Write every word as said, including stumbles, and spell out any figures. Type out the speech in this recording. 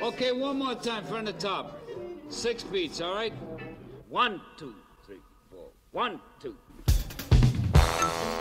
Okay, one more time from the top. Six beats, all right? One, two, three, four. One, two.